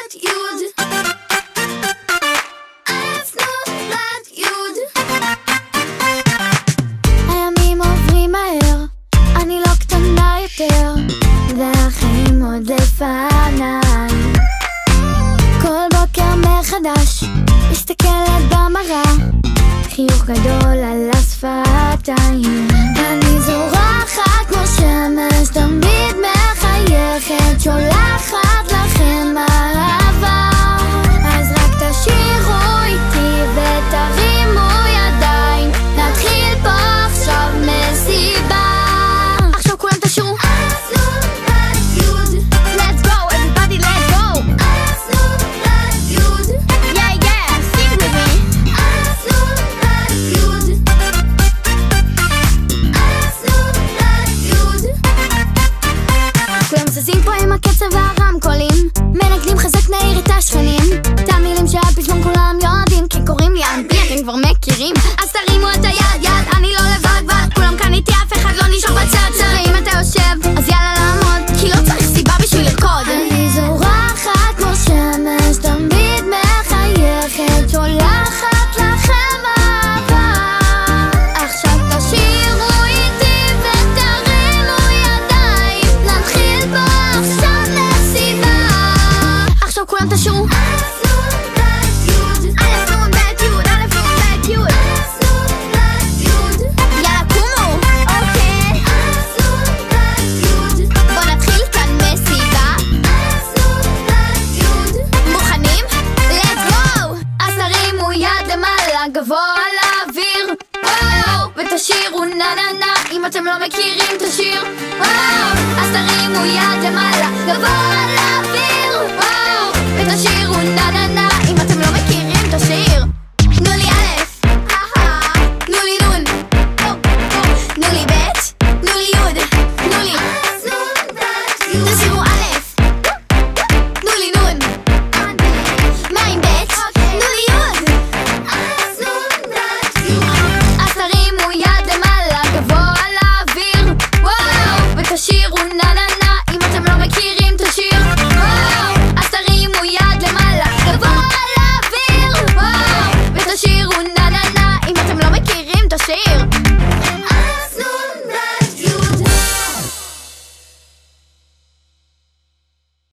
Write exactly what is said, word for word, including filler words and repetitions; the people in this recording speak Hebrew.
ב' י' א' נ' ב' י' הימים עוברים מהר, אני לא קטנה יותר, והחיים עוד לפניי. כל בוקר מחדש, מסתכלת במראה, חיוך גדול על השפתיים. אני זורחת כמו שמש, תמיד מחייכת, שולחת לכם אהבה. אז רק תשאירו איתי ותרימו ידיים, נתחיל פה עכשיו מסיבה. עכשיו כולם תשאירו א' נ' ב' י' Let's go everybody, let's go. א' נ' ב' י' Yeah yeah, sing with me. א' נ' ב' י' א' נ' ב' י' כולם זזים פה עם הקצב והרמקולים, מנגנים חזק נעיר את השכנים. את המילים שהפזמון כולם יודעים, כי קוראים לי אנבי, אתם כבר מכירים. אז תרימו את היד יד, אני לא לבד בד, כולם כאן איתי, אף אחד לא נשאר בצד צד. ואם אתה יושב, אז יאללה לעמוד, כי לא צריך סיבה בשביל לרקוד. אני זורחת כמו שמש, תמיד מחייכת, שולחת לכם אהבה. עכשיו תשאירו איתי ותרימו ידיים, נתחיל פה עכשיו מסיבה. עכשיו כולם תשאירו א' נ' ב' י' א' נ' ב' י' א' נ' ב' י' א' נ' ב' י' יאללה קומו, אוקיי. א' נ' ב' י' בוא נתחיל כאן מסיבה. א' נ' ב' י' מוכנים? let's go. אז תרימו יד למעלה גבוה לאוויר, וואו, ותשאירו נה נה נה, אם אתם לא מכירים תשאיר, וואו. אז תרימו יד למעלה גבוה